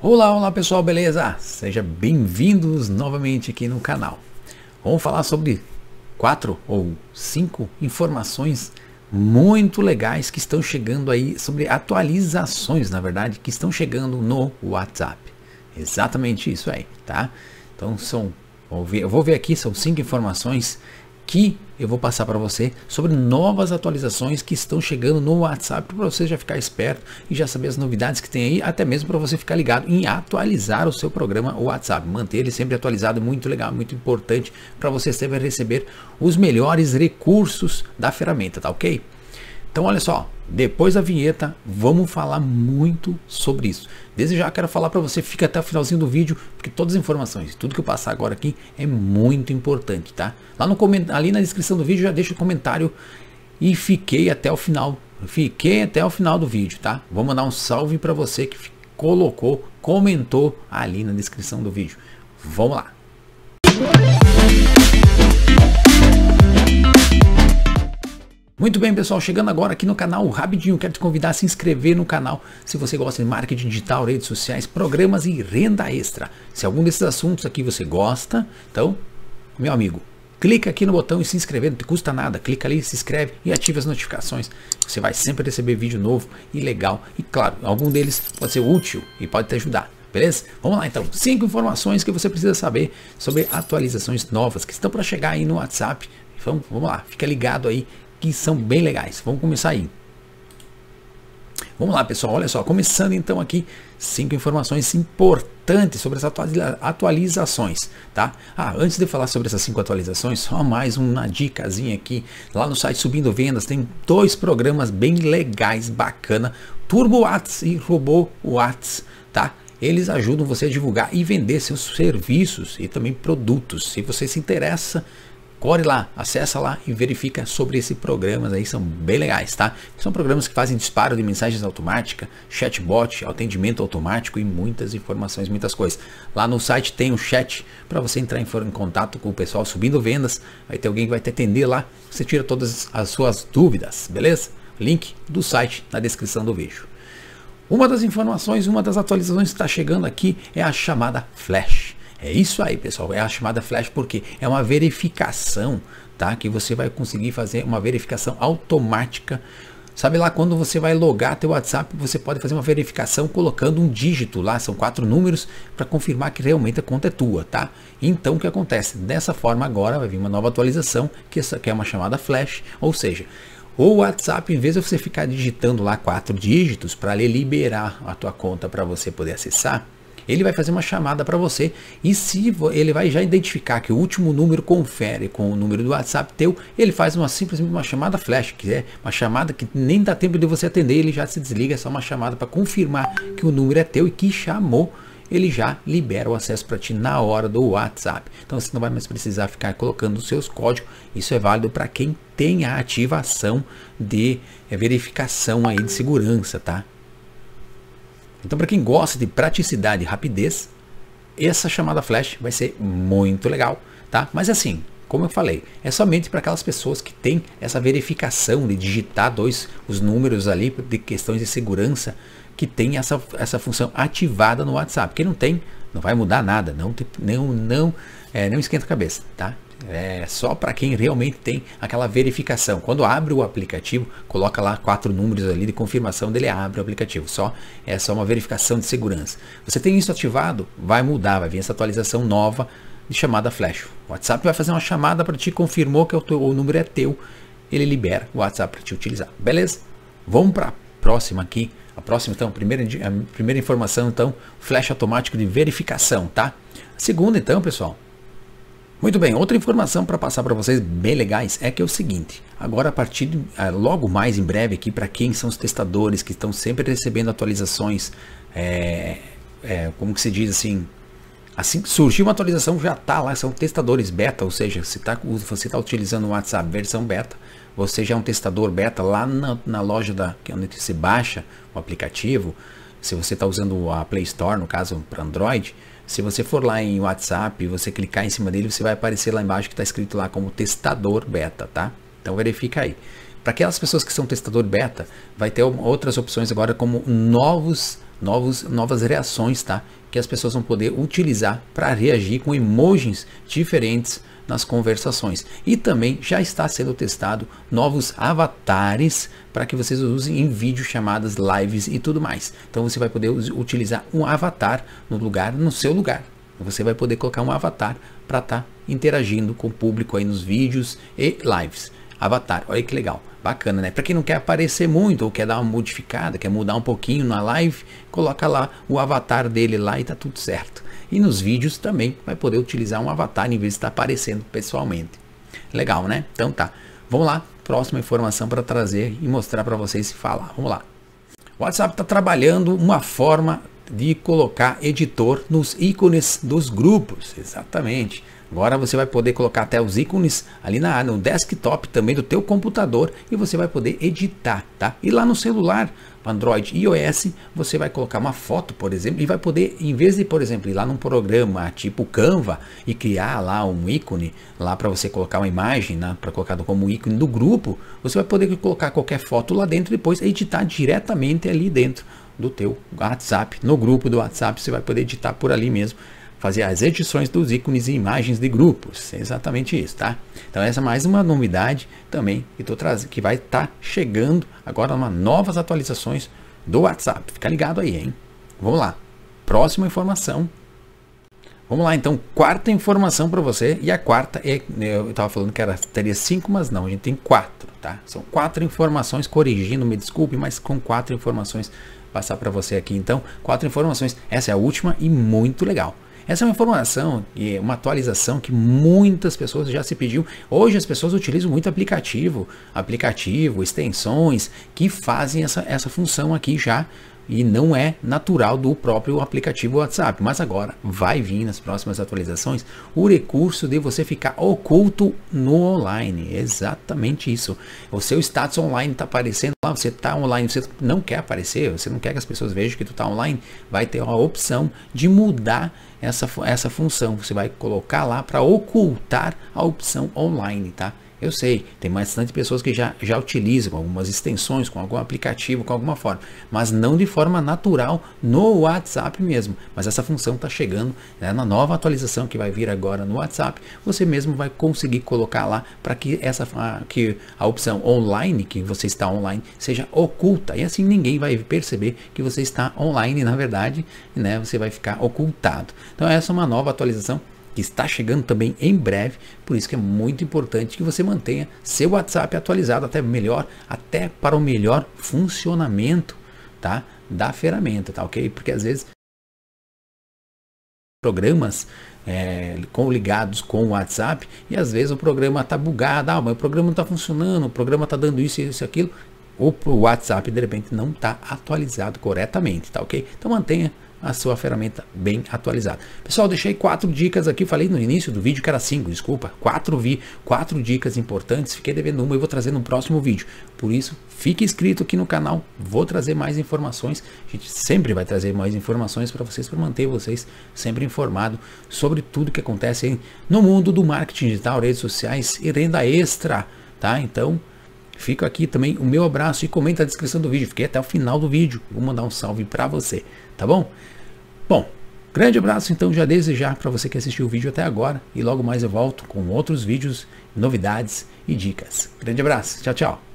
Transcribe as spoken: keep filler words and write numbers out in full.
Olá, olá pessoal, beleza? Sejam bem-vindos novamente aqui no canal. Vamos falar sobre quatro ou cinco informações muito legais que estão chegando aí, sobre atualizações, na verdade, que estão chegando no WhatsApp. Exatamente isso aí, tá? Então são, vou ver, eu vou ver aqui, são cinco informações que eu vou passar para você sobre novas atualizações que estão chegando no WhatsApp, para você já ficar esperto e já saber as novidades que tem aí, até mesmo para você ficar ligado em atualizar o seu programa WhatsApp, manter ele sempre atualizado. Muito legal, muito importante para você sempre receber os melhores recursos da ferramenta, tá ok? Então olha só, depois da vinheta vamos falar muito sobre isso. Desde já quero falar para você, fica até o finalzinho do vídeo, porque todas as informações, tudo que eu passar agora aqui é muito importante, tá? Lá no ali na descrição do vídeo já deixa o comentário e fiquei até o final, fiquei até o final do vídeo, tá? Vou mandar um salve para você que colocou, comentou ali na descrição do vídeo. Vamos lá. Muito bem, pessoal, chegando agora aqui no canal rapidinho, quero te convidar a se inscrever no canal se você gosta de marketing digital, redes sociais, programas e renda extra. Se algum desses assuntos aqui você gosta, então, meu amigo, clica aqui no botão e se inscrever, não te custa nada, clica ali, se inscreve e ativa as notificações. Você vai sempre receber vídeo novo e legal, e claro, algum deles pode ser útil e pode te ajudar. Beleza? Vamos lá então, cinco informações que você precisa saber sobre atualizações novas que estão para chegar aí no WhatsApp. Então, vamos lá, fica ligado aí, que são bem legais. Vamos começar aí. Vamos lá, pessoal, olha só, começando então aqui, cinco informações importantes sobre as atualizações, tá? Ah, antes de falar sobre essas cinco atualizações, só mais uma dicasinha aqui, lá no site Subindo Vendas tem dois programas bem legais, bacana, Turbo Whats e Robô Whats, tá? Eles ajudam você a divulgar e vender seus serviços e também produtos. Se você se interessa, corre lá, acessa lá e verifica sobre esses programas aí, são bem legais, tá? São programas que fazem disparo de mensagens automáticas, chatbot, atendimento automático e muitas informações, muitas coisas. Lá no site tem um chat para você entrar em, em contato com o pessoal Subindo Vendas, vai ter alguém que vai te atender lá, você tira todas as suas dúvidas, beleza? Link do site na descrição do vídeo. Uma das informações, uma das atualizações que está chegando aqui é a chamada Flash. É isso aí, pessoal, é a chamada Flash, porque é uma verificação, tá? Que você vai conseguir fazer uma verificação automática. Sabe lá, quando você vai logar teu WhatsApp, você pode fazer uma verificação colocando um dígito lá, são quatro números, para confirmar que realmente a conta é tua, tá? Então o que acontece? Dessa forma agora vai vir uma nova atualização, que, essa, que é uma chamada Flash, ou seja, o WhatsApp, em vez de você ficar digitando lá quatro dígitos para liberar a tua conta para você poder acessar, ele vai fazer uma chamada para você, e se ele vai já identificar que o último número confere com o número do WhatsApp teu, ele faz uma simplesmente uma chamada Flash, que é uma chamada que nem dá tempo de você atender, ele já se desliga, é só uma chamada para confirmar que o número é teu e que chamou, ele já libera o acesso para ti na hora do WhatsApp. Então você não vai mais precisar ficar colocando os seus códigos. Isso é válido para quem tem a ativação de verificação aí de segurança, tá? Então, para quem gosta de praticidade e rapidez, essa chamada Flash vai ser muito legal, tá? Mas assim, como eu falei, é somente para aquelas pessoas que têm essa verificação de digitar dois os números ali de questões de segurança, que tem essa, essa função ativada no WhatsApp. Quem não tem, não vai mudar nada, não não não, é, não esquenta a cabeça, tá? É só para quem realmente tem aquela verificação. Quando abre o aplicativo, coloca lá quatro números ali de confirmação dele, abre o aplicativo. Só é só uma verificação de segurança. Você tem isso ativado, vai mudar, vai vir essa atualização nova de chamada Flash. O WhatsApp vai fazer uma chamada para ti, confirmou que o, teu, o número é teu, ele libera o WhatsApp para te utilizar. Beleza? Vamos para a próxima aqui. A próxima, então, a primeira, a primeira informação, então, Flash automático de verificação, tá? A segunda, então, pessoal. Muito bem, outra informação para passar para vocês bem legais é que é o seguinte, agora a partir de, logo mais em breve aqui, para quem são os testadores que estão sempre recebendo atualizações, é, é, como que se diz assim, assim que surgiu uma atualização já está lá, são testadores beta, ou seja, se tá, você está utilizando o WhatsApp versão beta, você já é um testador beta lá na, na loja da, onde você baixa o aplicativo, se você está usando a Play Store, no caso para Android, se você for lá em WhatsApp e você clicar em cima dele, você vai aparecer lá embaixo que está escrito lá como testador beta, tá? Então verifica aí. Para aquelas pessoas que são testador beta, vai ter outras opções agora como novos novos, novas reações, tá? Que as pessoas vão poder utilizar para reagir com emojis diferentes nas conversações. E também já está sendo testado novos avatares para que vocês usem em vídeo chamadas, lives e tudo mais. Então você vai poder utilizar um avatar no lugar, no seu lugar. Você vai poder colocar um avatar para estar tá interagindo com o público aí nos vídeos e lives. Avatar, olha que legal, bacana, né? Para quem não quer aparecer muito ou quer dar uma modificada, quer mudar um pouquinho na live, coloca lá o avatar dele lá e tá tudo certo. E nos vídeos também vai poder utilizar um avatar em vez de estar aparecendo pessoalmente. Legal, né? Então tá, vamos lá, próxima informação para trazer e mostrar para vocês se falar. Vamos lá. O WhatsApp está trabalhando uma forma de colocar editor nos ícones dos grupos, exatamente. Agora você vai poder colocar até os ícones ali na, no desktop também do teu computador e você vai poder editar, tá? E lá no celular, Android e iOS, você vai colocar uma foto, por exemplo, e vai poder, em vez de, por exemplo, ir lá num programa tipo Canva e criar lá um ícone lá para você colocar uma imagem, né, para colocar como ícone do grupo, você vai poder colocar qualquer foto lá dentro e depois editar diretamente ali dentro do teu WhatsApp, no grupo do WhatsApp, você vai poder editar por ali mesmo, fazer as edições dos ícones e imagens de grupos, é exatamente isso, tá? Então essa é mais uma novidade também que tô trazendo, que vai estar tá chegando agora uma novas atualizações do WhatsApp, fica ligado aí, hein? Vamos lá, próxima informação. Vamos lá, então, quarta informação para você, e a quarta é, eu estava falando que era, teria cinco, mas não, a gente tem quatro, tá? São quatro informações, corrigindo, me desculpe, mas com quatro informações passar para você aqui, então, quatro informações, essa é a última e muito legal. Essa é uma informação e uma atualização que muitas pessoas já se pediu. Hoje as pessoas utilizam muito aplicativo, aplicativo, extensões que fazem essa, essa função aqui já. E não é natural do próprio aplicativo WhatsApp. Mas agora vai vir nas próximas atualizações o recurso de você ficar oculto no online. Exatamente isso. O seu status online está aparecendo lá, você está online, você não quer aparecer, você não quer que as pessoas vejam que tu está online, vai ter uma opção de mudar essa, essa função. Você vai colocar lá para ocultar a opção online, tá? Eu sei, tem bastante pessoas que já, já utilizam com algumas extensões, com algum aplicativo, com alguma forma, mas não de forma natural no WhatsApp mesmo. Mas essa função está chegando, né, na nova atualização que vai vir agora no WhatsApp. Você mesmo vai conseguir colocar lá para que essa a, que a opção online, que você está online, seja oculta. E assim ninguém vai perceber que você está online, na verdade, né, você vai ficar ocultado. Então essa é uma nova atualização que está chegando também em breve, por isso que é muito importante que você mantenha seu WhatsApp atualizado até melhor, até para o melhor funcionamento, tá, da ferramenta, tá, ok? Porque às vezes programas é, com, ligados com o WhatsApp e às vezes o programa está bugado, ah, mas o programa não está funcionando, o programa está dando isso, isso, aquilo, ou o WhatsApp de repente não está atualizado corretamente, tá, ok? Então mantenha a sua ferramenta bem atualizada. Pessoal, deixei quatro dicas aqui, falei no início do vídeo que era cinco, desculpa, quatro vi, quatro dicas importantes, fiquei devendo uma e vou trazer no próximo vídeo. Por isso, fique inscrito aqui no canal, vou trazer mais informações, a gente sempre vai trazer mais informações para vocês, para manter vocês sempre informados sobre tudo que acontece no mundo do marketing digital, redes sociais e renda extra, tá? Então, fica aqui também o meu abraço e comenta na descrição do vídeo. Fiquei até o final do vídeo. Vou mandar um salve para você, tá bom? Bom, grande abraço então já desde já para você que assistiu o vídeo até agora. E logo mais eu volto com outros vídeos, novidades e dicas. Grande abraço. Tchau, tchau.